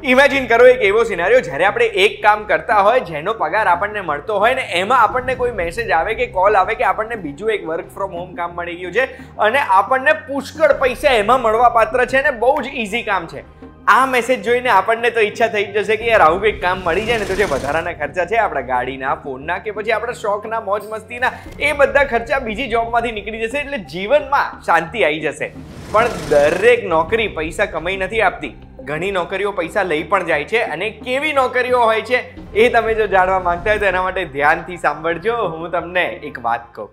Imagine કરો એક એવો સિનારિયો જ્યારે આપણે એક કામ કરતા હોય જેનો પગાર આપણને મળતો હોય ને એમાં આપણને કોઈ મેસેજ આવે કે કોલ આવે કે આપણને બીજું એક વર્ક ફ્રોમ હોમ કામ મળી ગયું છે અને આપણને પુષ્કળ પૈસા એમાં મળવા પાત્ર છે ને બહુ જ ઇઝી કામ છે. આ મેસેજ જોઈને આપણને તો ઈચ્છા થઈ જશે કે યાર આવું કંઈક કામ મળી જાય ને તો જે વધારાના ખર્ચા છે આપણા ગાડીના, ફોનના કે પછી આપણા શોખના, મોજ મસ્તીના એ બધા ખર્ચા બીજી જોબમાંથી નીકળી જશે એટલે જીવનમાં શાંતિ આવી જશે. પણ દરેક નોકરી પૈસા કમાઈ નથી આપતી. ઘણી નોકરીઓ પૈસા લઈ પણ જાય છે અને કેવી નોકરીઓ હોય છે એ તમે જો જાણવા માંગતા હોય તો એના માટે ધ્યાનથી સાંભળજો. હું તમને એક વાત કહું.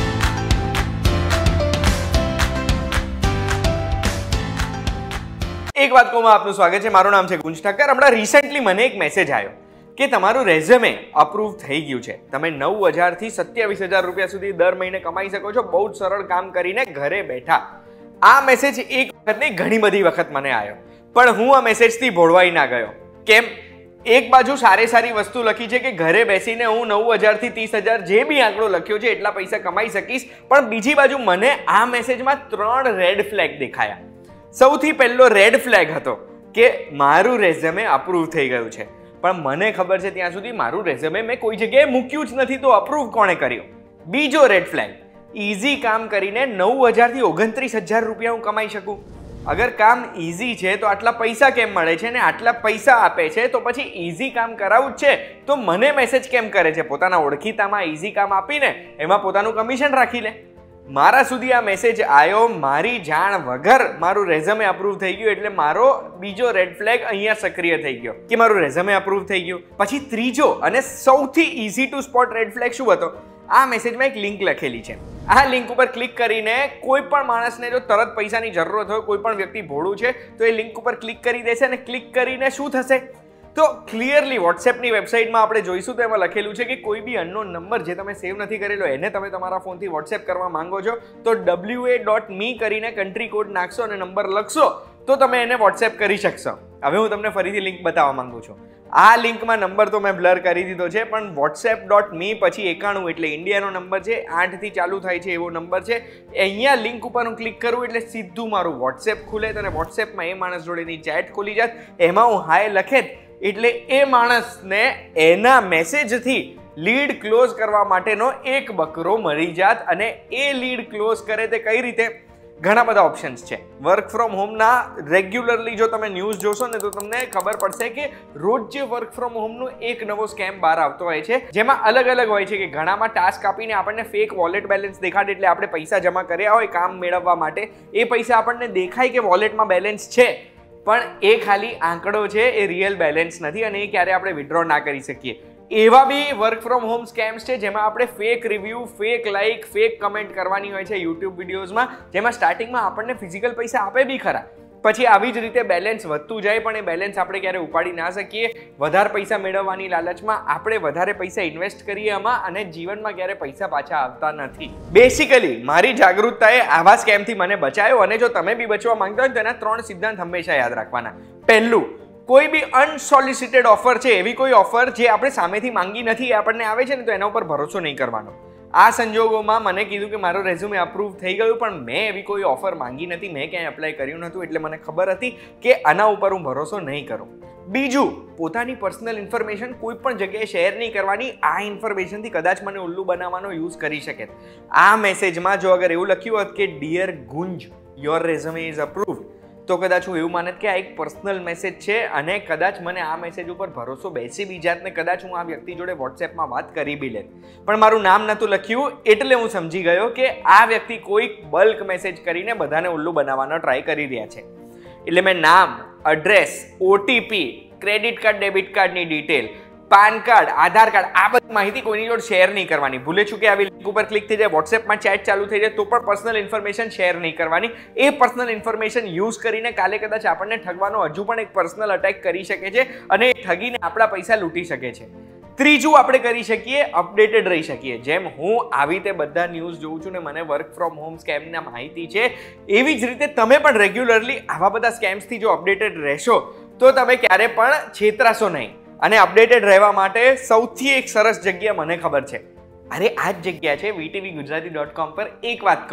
એક વાત કહું, આપનું સ્વાગત છે. મારું નામ છે ગુંજ ઠક્કર. હમણાં રિસેન્ટલી મને એક મેસેજ આવ્યો કે તમારું રેઝ્યુમે અપ્રૂવ થઈ ગયું છે. તમે 9,000 થી 27,000 રૂપિયા સુધી દર મહિને કમાઈ શકો છો બહુ જ સરળ કામ કરીને ઘરે બેઠા. આ મેસેજ એક વખત નહીં ઘણી બધી વખત મને આવ્યો, પણ હું આ મેસેજથી ભોળવાઈ ના ગયો. કેમ? એક બાજુ સારી વસ્તુ લખી છે કે ઘરે બેસીને હું 9,000 થી 30,000 જે બી આંકડો લખ્યો છે એટલા પૈસા કમાઈ શકીશ, પણ બીજી બાજુ મને આ મેસેજમાં 3 રેડ ફ્લેગ દેખાયા. સૌથી પહેલો રેડ ફ્લેગ હતો કે મારું રેઝ્યુમે અપ્રૂવ થઈ ગયું છે, પણ મને ખબર છે ત્યાં સુધી મારું રેઝ્યુમે મેં કોઈ જગ્યાએ મૂક્યું જ નથી, તો અપ્રૂવ કોણે કર્યું? બીજો રેડ ફ્લેગ, ઇઝી કામ કરીને 9,000 થી 29,000 રૂપિયા હું કમાઈ શકું. અગર કામ ઇઝી છે તો આટલા પૈસા કેમ મળે છે ને આટલા પૈસા આપે છે તો પછી ઇઝી કામ કરાવવું જ છે તો મને મેસેજ કેમ કરે છે? પોતાના ઓળખીતામાં ઇઝી કામ આપીને એમાં પોતાનું કમિશન રાખી લે. મારા સુધી આ મેસેજ આવ્યો મારી જાણ વગર મારું રેઝ્યુમે અપ્રૂવ થઈ ગયું એટલે મારો બીજો રેડ ફ્લેગ અહીંયા સક્રિય થઈ ગયો કે મારું રેઝ્યુમે અપ્રૂવ થઈ ગયું. પછી ત્રીજો અને સૌથી easy to spot red flag શું હતો? આ મેસેજમાં એક લિંક લખેલી છે. આ લિંક ઉપર ક્લિક કરીને કોઈ પણ માણસને જો તરત પૈસાની જરૂરત હોય, કોઈ પણ વ્યક્તિ ભોળું છે તો એ લિંક ઉપર ક્લિક કરી દેશે અને ક્લિક કરીને શું થશે? તો ક્લિયરલી વોટ્સએપની વેબસાઇટમાં આપણે જોઈશું તો એમાં લખેલું છે કે કોઈ બી અનનોન નંબર જે તમે સેવ નથી કરેલો એને તમે તમારા ફોનથી વોટ્સએપ કરવા માંગો છો તો wa.me કરીને કન્ટ્રી કોડ નાખશો અને નંબર લખશો તો તમે એને વોટ્સએપ કરી શકશો. હવે હું તમને ફરીથી લિંક બતાવવા માંગુ છું. આ લિંકમાં નંબર તો મેં બ્લર કરી દીધો છે, પણ whatsapp.me પછી 91 એટલે ઇન્ડિયાનો નંબર છે, 8 થી ચાલુ થાય છે એવો નંબર છે. અહીંયા લિંક ઉપર હું ક્લિક કરું એટલે સીધું મારું વોટ્સએપ ખુલે અને વોટ્સએપમાં એ માણસ જોડેની ચેટ ખુલી જાત. એમાં હું હાય લખે એટલે એ માણસને એના મેસેજથી લીડ ક્લોઝ કરવા માટેનો એક બકરો મળી જાત. અને એ લીડ ક્લોઝ કરે તે કઈ રીતે? ઘણા બધા ઓપ્શન્સ છે. વર્ક ફ્રોમ હોમના રેગ્યુલરલી જો તમે ન્યૂઝ જોશો ને તો તમને ખબર પડશે કે રોજ જે વર્ક ફ્રોમ હોમનો એક નવો સ્કેમ બહાર આવતો હોય છે જેમાં અલગ હોય છે કે ઘણામાં ટાસ્ક આપીને આપણને ફેક વોલેટ બેલેન્સ દેખાડે એટલે આપણે પૈસા જમા કર્યા હોય કામ મેળવવા માટે, એ પૈસા આપણને દેખાય કે વોલેટમાં બેલેન્સ છે પણ એ ખાલી આંકડો છે, એ રિયલ બેલેન્સ નથી અને એ ક્યારે આપણે વિથડ્રો ના કરી શકીએ. એવા બી વર્ક ફ્રોમ હોમ સ્કેમ્સ છે જેમાં આપણે fake review, fake like, fake comment કરવાની હોય છે યુટ્યુબ વિડીયોઝમાં, જેમાં સ્ટાર્ટિંગમાં આપણને ફિઝિકલ પૈસા આપે બી ખરા, પછી આવી જ રીતે બેલેન્સ વધતું જાય પણ એ બેલેન્સ આપણે ક્યારે ઉપાડી ના શકીએ. વધારે પૈસા મેળવવાની લાલચમાં આપણે વધારે પૈસા ઇન્વેસ્ટ કરીએ એમાં અને જીવનમાં ક્યારે પૈસા પાછા આવતા નથી. બેસિકલી મારી જાગૃતતાએ આવા સ્કેમથી મને બચાવ્યો અને જો તમે બી બચવા માંગતા હોય તો એના 3 સિદ્ધાંત હંમેશા યાદ રાખવાના. પહેલું, કોઈ બી અનસોલિસિટેડ ઓફર છે, એવી કોઈ ઓફર જે આપણે સામેથી માંગી નથી એ આપણને આવે છે ને તો એના ઉપર ભરોસો નહીં કરવાનો. આ સંજોગોમાં મને કીધું કે મારો રેઝ્યુમે અપ્રૂવ થઈ ગયું પણ મેં એવી કોઈ ઓફર માંગી નથી, મેં ક્યાંય એપ્લાય કર્યું નહોતું એટલે મને ખબર હતી કે આના ઉપર હું ભરોસો નહીં કરું. બીજું, પોતાની પર્સનલ ઇન્ફોર્મેશન કોઈ પણ જગ્યાએ શેર નહીં કરવાની. આ ઇન્ફોર્મેશનથી કદાચ મને ઉલ્લુ બનાવવાનો યુઝ કરી શકે. આ મેસેજમાં જો અગર એવું લખ્યું હોત કે dear Gunj your resume is approved તો કદાચ હું એવું માનત કે આ એક પર્સનલ મેસેજ છે અને કદાચ મને આ મેસેજ ઉપર ભરોસો બેસી બી જાત ને કદાચ હું આ વ્યક્તિ જોડે વોટ્સએપમાં વાત કરી બી લેત. પણ મારું નામ નહોતું લખ્યું એટલે હું સમજી ગયો કે આ વ્યક્તિ કોઈક બલ્ક મેસેજ કરીને બધાને ઉલ્લુ બનાવવાનો ટ્રાય કરી રહ્યા છે. એટલે મેં નામ, address, OTP, credit card, debit કાર્ડની detail, PAN card, Aadhaar card, આ બધી માહિતી કોઈની જોડે શેર નહીં કરવાની. ભૂલે ચૂકે આવી લિંક ઉપર ક્લિક થઈ જાય, વોટ્સએપમાં ચેટ ચાલુ થઈ જાય તો પણ પર્સનલ ઇન્ફોર્મેશન શેર નહીં કરવાની. એ પર્સનલ ઇન્ફોર્મેશન યુઝ કરીને કાલે કદાચ આપણને ઠગવાનો હજુ પણ એક પર્સનલ અટેક કરી શકે છે અને એ ઠગીને આપણા પૈસા લૂંટી શકે છે. ત્રીજું આપણે કરી શકીએ, અપડેટેડ રહી શકીએ. જેમ હું આવી રીતે બધા ન્યૂઝ જોઉં છું ને મને વર્ક ફ્રોમ હોમ સ્કેમના માહિતી છે, એવી જ રીતે તમે પણ રેગ્યુલરલી આવા બધા સ્કેમ્સથી જો અપડેટેડ રહેશો તો તમે ક્યારે પણ છેતરાશો નહીં. અને અપડેટેડ રહેવા માટે સૌથી એક સરસ જગ્યા મને ખબર છે. અરે આ જ જગ્યા છે VTVGujarati.com પર. એક વાત કહું,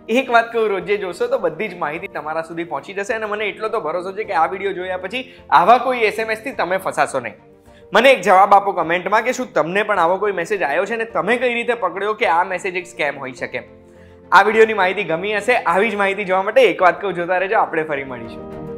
એક વાત કહું, રોજે જોશો તો બધી જ માહિતી તમારા સુધી પહોંચી જશે અને મને એટલો તો ભરોસો છે કે આ વિડીયો જોયા પછી આવા કોઈ SMS થી તમે ફસાશો નહીં. મને એક જવાબ આપો કમેન્ટમાં કે શું તમને પણ આવો કોઈ મેસેજ આવ્યો છે ને તમે કઈ રીતે પકડ્યો કે આ મેસેજ એક સ્કેમ હોઈ શકે. આ વિડીયોની માહિતી ગમી હશે. આવી જ માહિતી જોવા માટે એક વાત કહું, જોતા રહેજો. આપણે ફરી મળીશું.